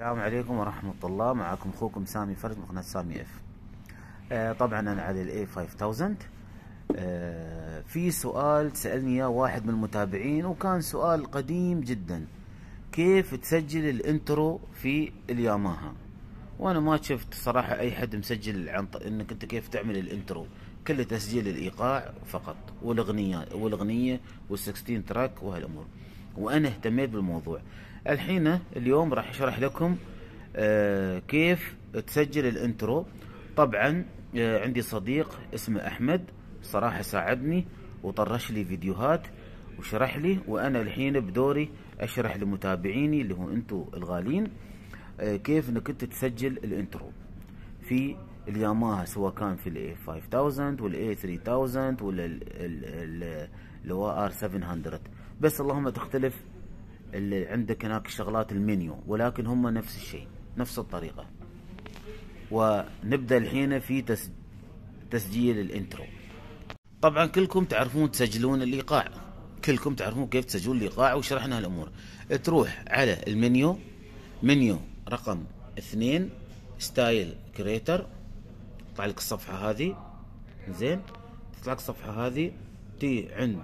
السلام عليكم ورحمة الله. معكم اخوكم سامي فرج من قناة سامي اف. طبعا انا على الاي 5000. في سؤال سألني اياه واحد من المتابعين، وكان سؤال قديم جدا: كيف تسجل الانترو في الياماها؟ وانا ما شفت صراحة اي حد مسجل انك انت كيف تعمل الانترو، كله تسجيل الايقاع فقط والاغنية وال16 تراك وهالامور. وانا اهتميت بالموضوع. اليوم راح اشرح لكم كيف تسجل الانترو. طبعا عندي صديق اسمه احمد، صراحة ساعدني وطرش لي فيديوهات وشرح لي، وانا الحين بدوري اشرح لمتابعيني اللي هو انتو الغالين كيف انك انت تسجل الانترو في الياماها، سواء كان في الاي 5000 والاي 3000 ولا اللي هو ار 700. بس اللهم تختلف اللي عندك هناك شغلات المنيو، ولكن هم نفس الشيء نفس الطريقة. ونبدأ الحين في تسجيل الانترو. طبعا كلكم تعرفون تسجلون الايقاع، كلكم تعرفون كيف تسجلون الايقاع وشرحنا هالامور. تروح على المنيو، منيو رقم 2 ستايل كريتر، تطلع لك الصفحة هذه. زين، تطلع لك الصفحة هذه، تي عند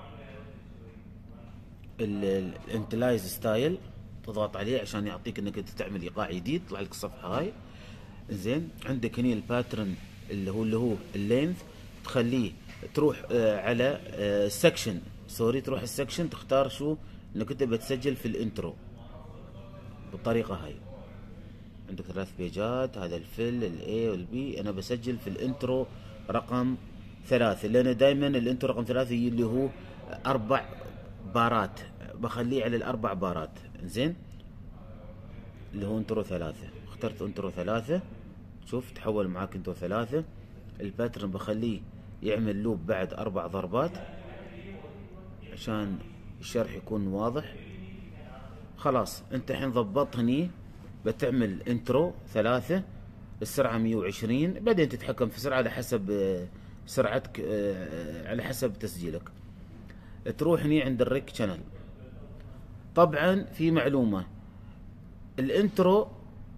الانتلايز ستايل، تضغط عليه عشان يعطيك انك انت تعمل ايقاع جديد. تطلع لك الصفحة هاي. زين، عندك هني الباترن اللي هو اللينث، تخليه تروح على السكشن، تروح السكشن تختار شو انك انت بتسجل في الانترو بالطريقة هاي. عندك 3 بيجات، هذا الفل الاي والبي. انا بسجل في الانترو رقم 3، لان دائما الانترو رقم 3 اللي هو 4 بارات، بخليه على ال4 بارات. زين، اللي هو انترو 3. اخترت انترو 3، شوف تحول معاك انترو 3. الباترن بخليه يعمل لوب بعد 4 ضربات عشان الشرح يكون واضح. خلاص انت الحين ضبطت هني، بتعمل انترو 3، السرعة 120. بعدين تتحكم في السرعة على حسب سرعتك، على حسب تسجيلك. تروح هني عند الريك شانل. طبعا في معلومة، الانترو،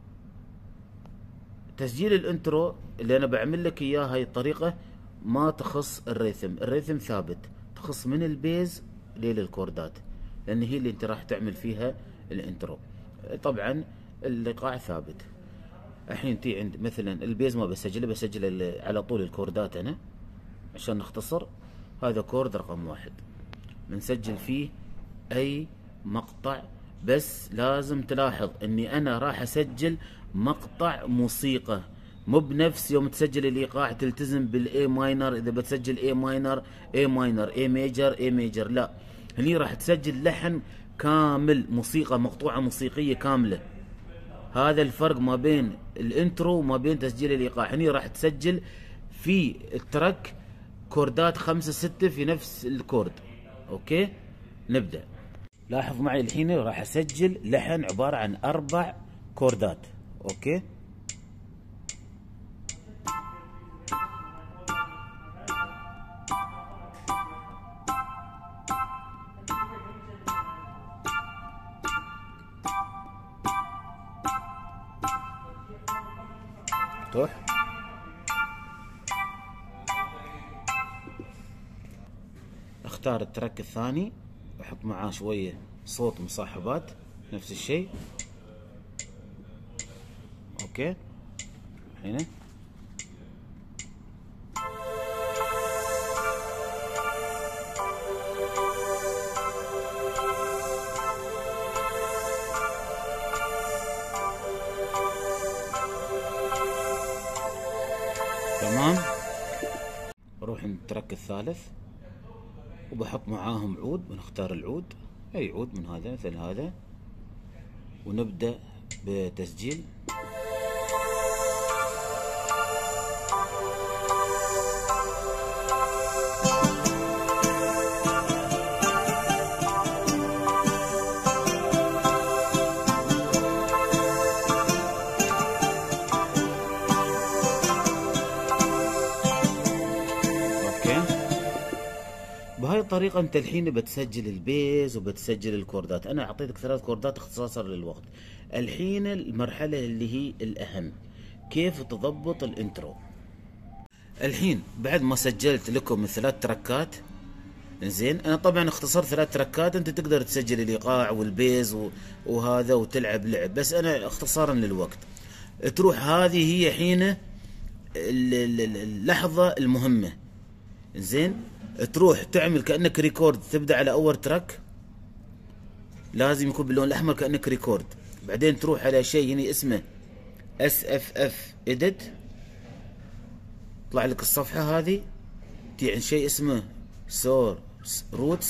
تسجيل الانترو اللي انا بعمل لك اياه هاي الطريقة ما تخص الريثم ثابت، تخص من البيز للكوردات، لان هي اللي انت راح تعمل فيها الانترو. طبعا الايقاع ثابت. الحين تي عند مثلا البيز ما بسجل على طول الكوردات. انا عشان نختصر، هذا كورد رقم 1 بنسجل فيه اي مقطع، بس لازم تلاحظ اني انا راح اسجل مقطع موسيقى، مو بنفس يوم تسجل الايقاع تلتزم بالاي ماينر. اذا بتسجل اي ماينر اي ماينر، اي ميجر اي ميجر، لا، هني راح تسجل لحن كامل، موسيقى مقطوعة موسيقية كاملة. هذا الفرق ما بين الانترو وما بين تسجيل الايقاع. هني راح تسجل في التراك كوردات 5 6 في نفس الكورد. اوكي، نبدأ. لاحظ معي الحين راح اسجل لحن عبارة عن 4 كوردات. اوكي، مفتوح. اختار التراك الثاني، احط معاه شوية صوت مصاحبات، نفس الشيء. اوكي، هنا تمام. بروح عند التراك الثالث وبحط معاهم عود، بنختار العود، اي عود من هذا مثل هذا، ونبدأ بتسجيل. الطريقة انت الحين بتسجل البيز وبتسجل الكوردات. انا اعطيتك 3 كوردات اختصاصا للوقت. الحين المرحلة اللي هي الاهم، كيف تضبط الانترو. الحين بعد ما سجلت لكم 3 تركات، زين، انا طبعا اختصرت 3 تركات، انت تقدر تسجل الايقاع والبيز وهذا وتلعب لعب، بس انا اختصارا للوقت. تروح، هذه هي حين اللحظة المهمة، زين، تروح تعمل كأنك ريكورد، تبدأ على اول تراك لازم يكون باللون الاحمر كأنك ريكورد، بعدين تروح على شيء هنا اسمه SFF edit، طلع لك الصفحة هذه، تي عند شيء اسمه source roots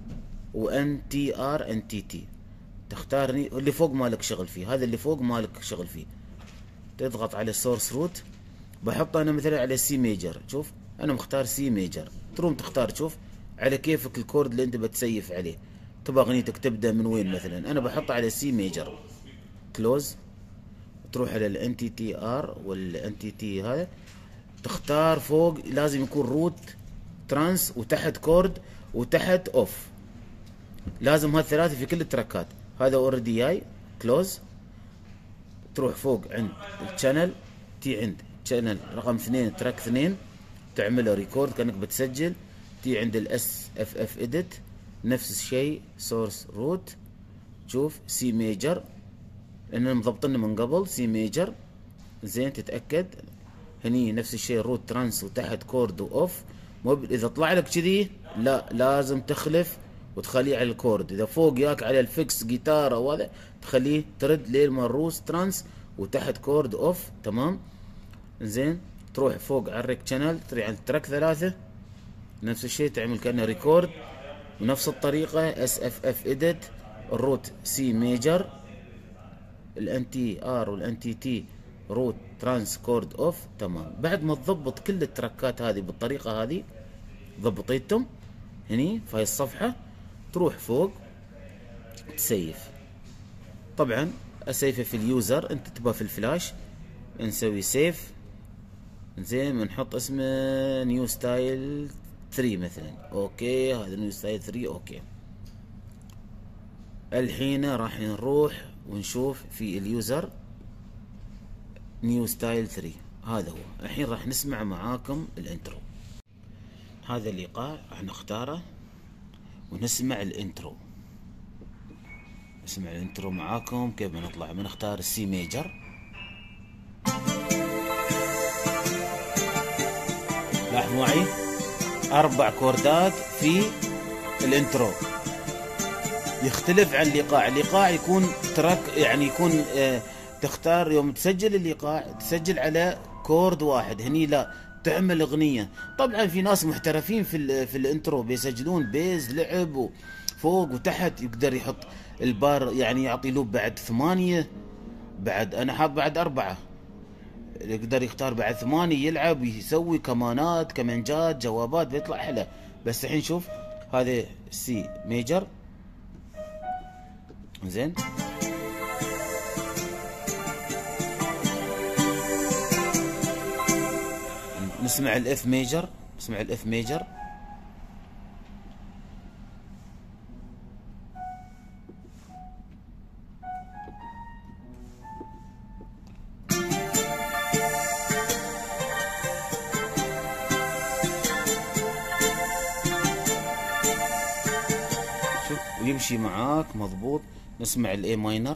NTR NTT، تختار اللي فوق مالك شغل فيه، هذا اللي فوق مالك شغل فيه، تضغط على source root. بحط انا مثلا على سي ميجر، شوف انا مختار سي ميجر، تروم تختار، شوف على كيفك الكورد اللي انت بتسيف عليه، تبغى اغنيتك تبدا من وين مثلا، انا بحطها على سي ميجر، كلوز، تروح على الان تي تي ار والان تي تي، هذا تختار فوق لازم يكون روت ترانس، وتحت كورد، وتحت اوف، لازم هالثلاثه في كل التراكات. هذا اوريدي جاي، كلوز، تروح فوق عند الشانل، تي عند شانل رقم 2 تراك 2 تعمله ريكورد كانك بتسجل، تي عند الاس اف اف اديت نفس الشيء، سورس روت، شوف سي ميجر لاننا مضبطنا من قبل سي ميجر، زين، تتاكد هني نفس الشيء روت ترانس، وتحت كورد واوف. اذا طلع لك كذي لا، لازم تخلف وتخليه على الكورد، اذا فوق ياك على الفيكس جيتار او هذا تخليه ترد لين ما روت ترانس وتحت كورد اوف، تمام، زين. تروح فوق على الريك شانل، تروح على التراك 3 نفس الشيء تعمل كأنه ريكورد، ونفس الطريقة اس اف اف اديت، الروت سي ميجر، الان تي ار والان تي تي روت ترانس كورد اوف، تمام. بعد ما تضبط كل التراكات هذه بالطريقة هذه، ضبطيتهم هني في هاي الصفحة، تروح فوق تسيف. طبعا اسيفه في اليوزر، انت تبغى في الفلاش، نسوي سيف، زين، بنحط اسمه نيو ستايل 3 مثلا، اوكي، هذا نيو ستايل 3، اوكي. الحين راح نروح ونشوف في اليوزر نيو ستايل 3، هذا هو. الحين راح نسمع معاكم الانترو، هذا الايقاع راح نختاره ونسمع الانترو. نسمع الانترو معاكم كيف بنطلع. بنختار السي ميجر، لاحظوا معي 4 كوردات في الانترو، يختلف عن الايقاع. الايقاع يكون تراك، يعني يكون تختار يوم تسجل الايقاع تسجل على كورد واحد، هني لا، تعمل اغنيه. طبعا في ناس محترفين في الانترو بيسجلون بيز لعب فوق وتحت، يقدر يحط البار، يعني يعطي لوب بعد 8، بعد انا حاط بعد 4، يقدر يختار بعد 8 يلعب، يسوي كمانات كمانجات جوابات، بيطلع احلى. بس الحين شوف هذا سي ميجر، زين، نسمع الاف ميجر، نسمع الاف ميجر، شوف ويمشي معاك مضبوط. نسمع الاي ماينر،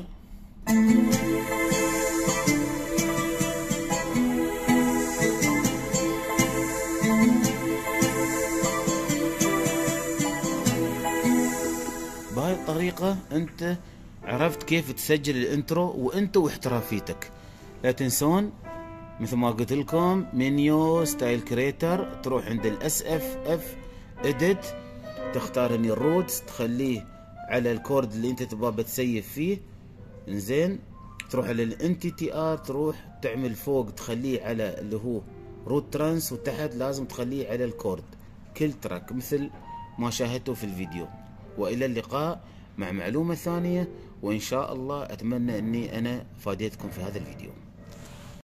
بهاي الطريقة انت عرفت كيف تسجل الانترو، وانت واحترافيتك. لا تنسون مثل ما قلت لكم منيو ستايل كريتر، تروح عند الاس اف اف اديت، تختار هني الروتس، تخليه على الكورد اللي انت تبغى بتسيف فيه، انزين. تروح على الان تي تي ار، تروح تعمل فوق تخليه على اللي هو روت ترانس، وتحت لازم تخليه على الكورد كل تراك مثل ما شاهدتوا في الفيديو. والى اللقاء مع معلومة ثانية، وان شاء الله اتمنى اني انا فاديتكم في هذا الفيديو.